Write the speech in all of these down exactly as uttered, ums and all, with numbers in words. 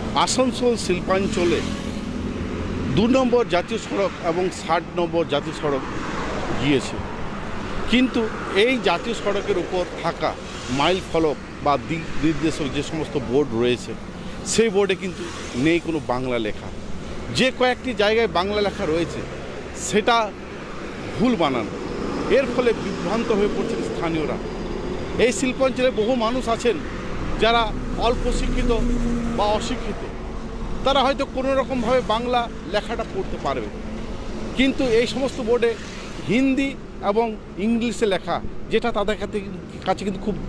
আসানসোল শিল্পাঞ্চলে দু নম্বর জাতীয় সড়ক এবং ষাট নম্বর জাতীয় সড়ক গিয়েছে, কিন্তু এই জাতীয় সড়কের উপর থাকা মাইল ফলক বা দিক নির্দেশক যে সমস্ত বোর্ড রয়েছে সেই বোর্ডে কিন্তু নেই কোনো বাংলা লেখা। যে কয়েকটি জায়গায় বাংলা লেখা রয়েছে সেটা ভুল বানানো, এর ফলে বিভ্রান্ত হয়ে পড়ছেন স্থানীয়রা। এই শিল্পাঞ্চলে বহু মানুষ আছেন যারা অল্প শিক্ষিত বা অশিক্ষিত, তারা হয়তো কোনো রকমভাবে বাংলা লেখাটা পড়তে পারবে, কিন্তু এই সমস্ত বোর্ডে হিন্দি এবং ইংলিশে লেখা, যেটা তাদের কাছে কিন্তু খুব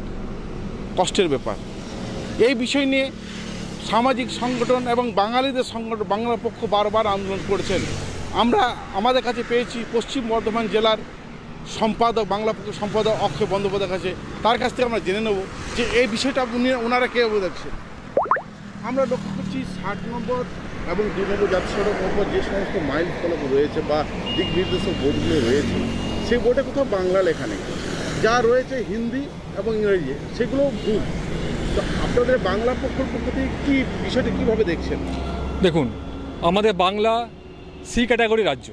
কষ্টের ব্যাপার। এই বিষয় নিয়ে সামাজিক সংগঠন এবং বাঙালিদের সংগঠন বাংলার পক্ষ বারবার আন্দোলন করেছেন। আমরা আমাদের কাছে পেয়েছি পশ্চিম বর্ধমান জেলার সম্পাদক বাংলা পক্ষের সম্পাদক অক্ষয় বন্দ্যোপাধ্যায়ের কাছে, তার কাছ থেকে আমরা জেনে নেব যে এই বিষয়টা উনি ওনারা কীভাবে দেখছেন। আমরা লক্ষ্য করছি ষাট নম্বর এবং দু নম্বর জাতীয় সড়কের উপর যে সমস্ত মাইল ফলক রয়েছে বা দিক নির্দেশক বোর্ডগুলো রয়েছে সেই বোর্ডে কোথাও বাংলা লেখা নেই, যা রয়েছে হিন্দি এবং ইংরেজি, সেগুলো ভুল। তো আপনাদের বাংলা পক্ষের পক্ষ থেকে কী বিষয়টা কীভাবে দেখছেন? দেখুন, আমাদের বাংলা সি ক্যাটাগরি রাজ্য,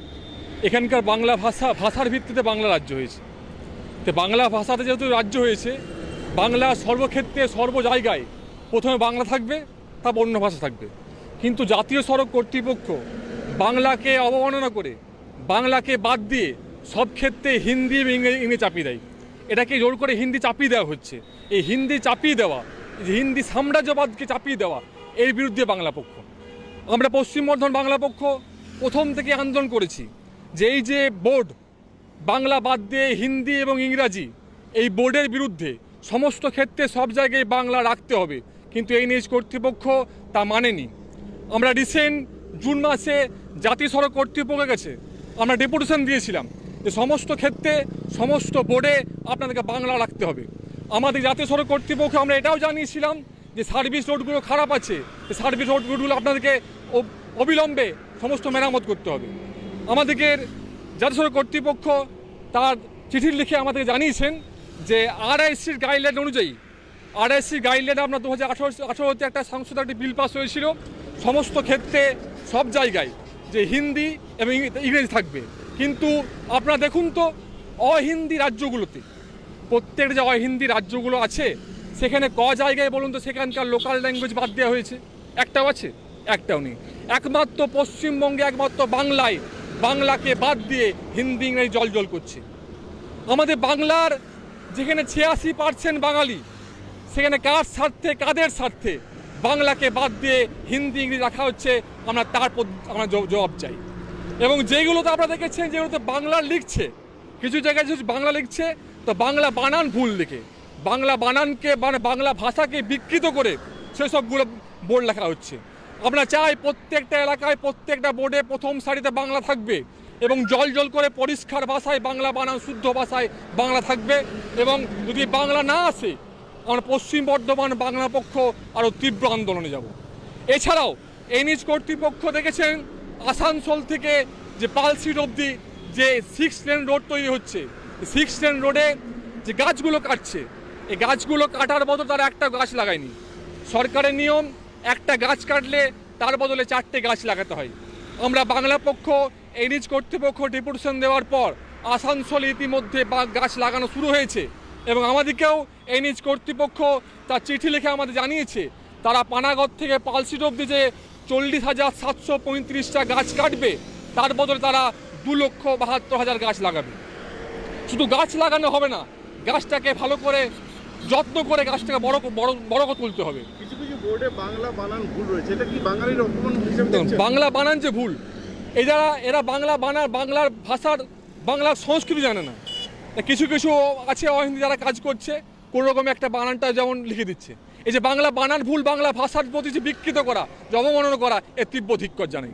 এখানকার বাংলা ভাষা ভাষার ভিত্তিতে বাংলা রাজ্য হয়েছে। তো বাংলা ভাষাতে যেহেতু রাজ্য হয়েছে, বাংলা সর্বক্ষেত্রে সর্ব জায়গায় প্রথমে বাংলা থাকবে, তারপর অন্য ভাষা থাকবে। কিন্তু জাতীয় সড়ক কর্তৃপক্ষ বাংলাকে অবমাননা করে বাংলাকে বাদ দিয়ে সব ক্ষেত্রে হিন্দি এবং ইংরেজি চাপিয়ে দেয়। এটাকে জোর করে হিন্দি চাপিয়ে দেওয়া হচ্ছে। এই হিন্দি চাপিয়ে দেওয়া, হিন্দি সাম্রাজ্যবাদকে চাপিয়ে দেওয়া, এর বিরুদ্ধে বাংলা পক্ষ। আমরা পশ্চিম বর্ধমান বাংলা পক্ষ প্রথম থেকে আন্দোলন করেছি যে এই যে বোর্ড বাংলা বাদ দিয়ে হিন্দি এবং ইংরাজি, এই বোর্ডের বিরুদ্ধে সমস্ত ক্ষেত্রে সব জায়গায় বাংলা রাখতে হবে, কিন্তু এই নিজ কর্তৃপক্ষ তা মানেনি। আমরা রিসেন্ট জুন মাসে জাতীয় সড়ক কর্তৃপক্ষের কাছে আমরা ডেপুটেশন দিয়েছিলাম যে সমস্ত ক্ষেত্রে সমস্ত বোর্ডে আপনাদেরকে বাংলা রাখতে হবে। আমাদের জাতীয় সড়ক কর্তৃপক্ষ আমরা এটাও জানিয়েছিলাম যে সার্ভিস রোডগুলো খারাপ আছে, সার্ভিস রোডগুলো আপনাদেরকে অবিলম্বে সমস্ত মেরামত করতে হবে। আমাদেরকে জাতীয় সড়ক কর্তৃপক্ষ তার চিঠি লিখে আমাদেরকে জানিয়েছেন যে আরআইসির গাইডলাইন অনুযায়ী, আরআইসির গাইডলাইনে আপনার দু হাজার আঠারো আঠারোতে একটা সংসদে একটি বিল পাস হয়েছিল, সমস্ত ক্ষেত্রে সব জায়গায় যে হিন্দি এবং ইংরেজি থাকবে। কিন্তু আপনারা দেখুন তো অহিন্দি রাজ্যগুলোতে, প্রত্যেকটা যে অহিন্দি রাজ্যগুলো আছে সেখানে ক জায়গায় বলুন তো সেখানকার লোকাল ল্যাঙ্গুয়েজ বাদ দেওয়া হয়েছে? একটাও আছে? একটাও নেই। একমাত্র পশ্চিমবঙ্গে একমাত্র বাংলায় বাংলাকে বাদ দিয়ে হিন্দি ইংরেজি জল জল করছে। আমাদের বাংলার যেখানে ছিয়াশি পার্সেন্ট বাঙালি, সেখানে কার স্বার্থে কাদের স্বার্থে বাংলাকে বাদ দিয়ে হিন্দি ইংরেজি রাখা হচ্ছে, আমরা তার আমরা জবাব চাই। এবং যেগুলোতে আপনারা দেখেছেন যেগুলোতে বাংলা লিখছে, কিছু জায়গায় যদি বাংলা লিখছে তো বাংলা বানান ভুল লিখে, বাংলা বানানকে মানে বাংলা ভাষাকে বিকৃত করে সেসবগুলো বোর্ড লেখা হচ্ছে। আমরা চাই প্রত্যেকটা এলাকায় প্রত্যেকটা বোর্ডে প্রথম সারিতে বাংলা থাকবে এবং জল জল করে পরিষ্কার ভাষায় বাংলা বানান শুদ্ধ ভাষায় বাংলা থাকবে। এবং যদি বাংলা না আসে আমরা পশ্চিম বর্ধমান বাংলা পক্ষ আরও তীব্র আন্দোলনে যাব। এছাড়াও এই নিজ কর্তৃপক্ষ দেখেছেন আসানসোল থেকে যে পালসিট অবধি যে সিক্স লেন রোড তৈরি হচ্ছে, সিক্স লেন রোডে যে গাছগুলো কাটছে, এই গাছগুলো কাটার বদলে তারা একটা গাছ লাগায়নি। সরকারের নিয়ম একটা গাছ কাটলে তার বদলে চারটে গাছ লাগাতে হয়। আমরা বাংলা পক্ষ এই নিজ কর্তৃপক্ষ ডেপুটেশন দেওয়ার পর আসানসোলে ইতিমধ্যে গাছ লাগানো শুরু হয়েছে এবং আমাদেরকেও এই নিজ কর্তৃপক্ষ তার চিঠি লিখে আমাদের জানিয়েছে তারা পানাগড় থেকে পালসিট অবধি যে চল্লিশ হাজার সাতশো পঁয়ত্রিশটা গাছ কাটবে তার বদলে তারা দু লক্ষ বাহাত্তর হাজার গাছ লাগাবে। শুধু গাছ লাগানো হবে না, গাছটাকে ভালো করে যত্ন করে গাছটাকে বড় বড় বড় করে তুলতে হবে। কিছু কিছু বোর্ডে বাংলা বানান ভুল রয়েছে, এটা কি বাঙালির অপমান হিসেবে দেখছেন? বাংলা বানান যে ভুল, এই যারা এরা বাংলা বানার বাংলার ভাষার বাংলার সংস্কৃতি জানে না। কিছু কিছু আছে অহিন্দি যারা কাজ করছে, কোনো রকম একটা বানানটা যেমন লিখে দিচ্ছে। এই যে বাংলা বানান ভুল, বাংলা ভাষার প্রতি যে বিকৃত করা, যে অবমাননা করা, এর তীব্র ধিক্কার জানাই।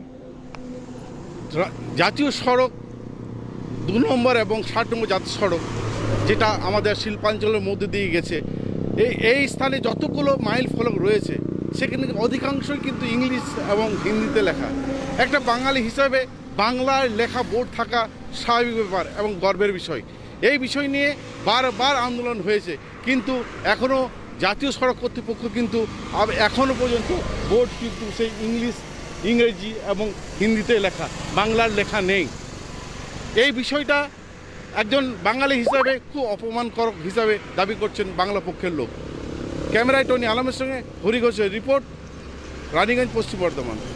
জাতীয় সড়ক দু নম্বর এবং ষাট নম্বর জাতীয় সড়ক যেটা আমাদের শিল্পাঞ্চলের মধ্যে দিয়ে গেছে, এই এই স্থানে যতগুলো মাইল ফলক রয়েছে সেখানে অধিকাংশই কিন্তু ইংলিশ এবং হিন্দিতে লেখা। একটা বাঙালি হিসাবে বাংলায় লেখা বোর্ড থাকা স্বাভাবিক ব্যাপার এবং গর্বের বিষয়। এই বিষয় নিয়ে বারবার আন্দোলন হয়েছে, কিন্তু এখনও জাতীয় সড়ক কর্তৃপক্ষ কিন্তু এখনও পর্যন্ত বোর্ড কিন্তু সেই ইংলিশ ইংরেজি এবং হিন্দিতে লেখা, বাংলার লেখা নেই। এই বিষয়টা একজন বাঙালি হিসাবে খুব অপমানকর হিসাবে দাবি করছেন বাংলা পক্ষের লোক। ক্যামেরায় টনি আলমের সঙ্গে হরি ঘোষের রিপোর্ট, রানীগঞ্জ, পশ্চিম বর্ধমান।